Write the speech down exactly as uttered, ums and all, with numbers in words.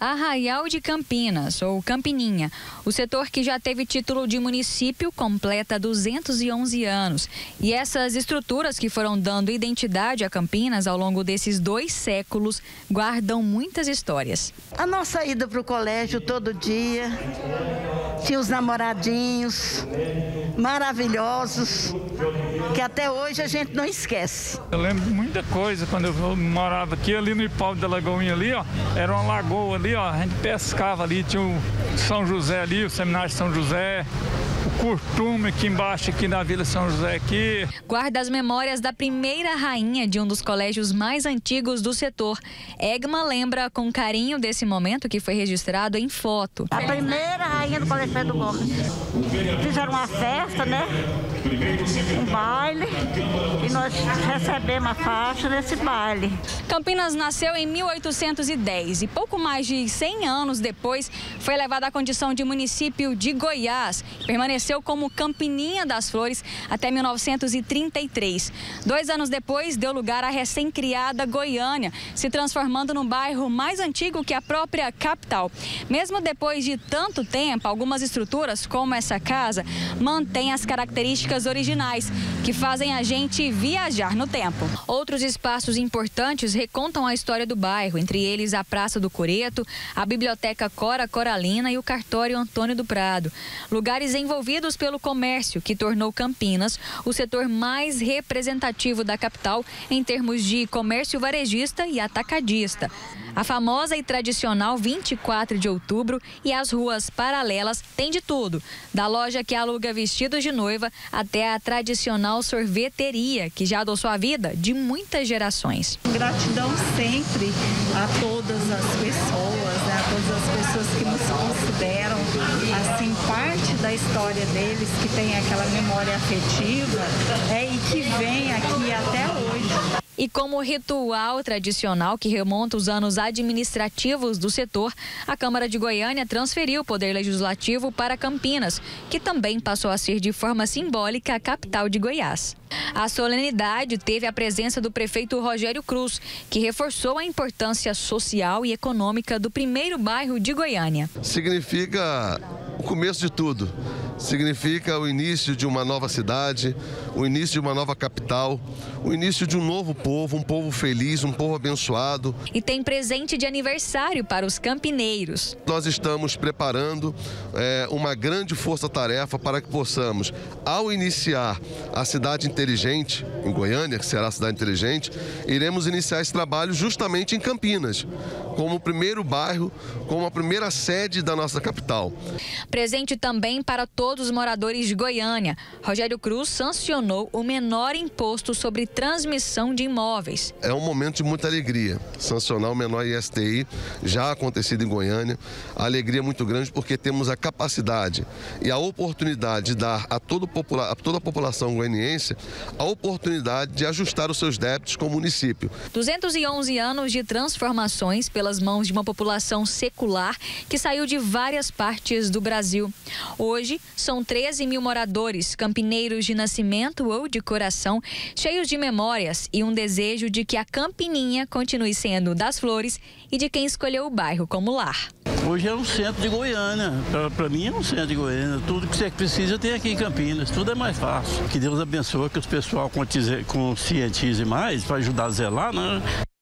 Arraial de Campinas, ou Campininha. O setor que já teve título de município completa duzentos e onze anos. E essas estruturas que foram dando identidade a Campinas ao longo desses dois séculos guardam muitas histórias. A nossa ida para o colégio todo dia, tinha os namoradinhos maravilhosos, que até hoje a gente não esquece. Eu lembro de muita coisa quando eu morava aqui, ali no Hipólito da Lagoinha ali, ó, era uma lagoa ali, ó, a gente pescava ali, tinha o São José ali, o Seminário de São José, o Curtume aqui embaixo, aqui na Vila São José aqui. Guarda as memórias da primeira rainha de um dos colégios mais antigos do setor. Egma lembra com carinho desse momento que foi registrado em foto. A primeira rainha do Colégio Pedro Borges. Fizeram uma festa, né? Um baile, e nós recebemos a faixa nesse baile. Campinas nasceu em mil oitocentos e dez e pouco mais de cem anos depois foi levada à condição de município de Goiás. Permaneceu como Campininha das Flores até mil novecentos e trinta e três. Dois anos depois, deu lugar à recém-criada Goiânia, se transformando num bairro mais antigo que a própria capital. Mesmo depois de tanto tempo, algumas estruturas, como essa casa, mantêm as características originais, que fazem a gente viajar no tempo. Outros espaços importantes recontam a história do bairro, entre eles a Praça do Coreto, a Biblioteca Cora Coralina e o Cartório Antônio do Prado. Lugares envolvidos pelo comércio, que tornou Campinas o setor mais representativo da capital em termos de comércio varejista e atacadista. A famosa e tradicional vinte e quatro de outubro e as ruas paralelas têm de tudo, da loja que aluga vestidos de noiva até a tradicional sorveteria, que já adoçou a vida de muitas gerações. Gratidão sempre a todas as pessoas, né, a todas as pessoas que nos consideram assim parte da história deles, que tem aquela memória afetiva, é, e que vem aqui até hoje. E como ritual tradicional que remonta os anos administrativos do setor, a Câmara de Goiânia transferiu o poder legislativo para Campinas, que também passou a ser de forma simbólica a capital de Goiás. A solenidade teve a presença do prefeito Rogério Cruz, que reforçou a importância social e econômica do primeiro bairro de Goiânia. Significa o começo de tudo. Significa o início de uma nova cidade, o início de uma nova capital, o início de um novo povo, um povo feliz, um povo abençoado. E tem presente de aniversário para os campineiros. Nós estamos preparando é, uma grande força-tarefa para que possamos, ao iniciar a cidade inteligente em Goiânia, que será a cidade inteligente, iremos iniciar esse trabalho justamente em Campinas, como o primeiro bairro, como a primeira sede da nossa capital. Presente também para todos os moradores de Goiânia. Rogério Cruz sancionou o menor imposto sobre transmissão de imóveis. É um momento de muita alegria, sancionar o menor I S T I, já acontecido em Goiânia. A alegria é muito grande porque temos a capacidade e a oportunidade de dar a, todo popula a toda a população goianiense a oportunidade de ajustar os seus débitos com o município. duzentos e onze anos de transformações pelas mãos de uma população secular que saiu de várias partes do Brasil. Hoje, são treze mil moradores, campineiros de nascimento ou de coração, cheios de memórias e um desejo de que a Campininha continue sendo das Flores e de quem escolheu o bairro como lar. Hoje é um centro de Goiânia, para mim é um centro de Goiânia, tudo que você precisa tem aqui em Campinas, tudo é mais fácil. Que Deus abençoe, que os pessoal conscientize mais para ajudar a zelar, né?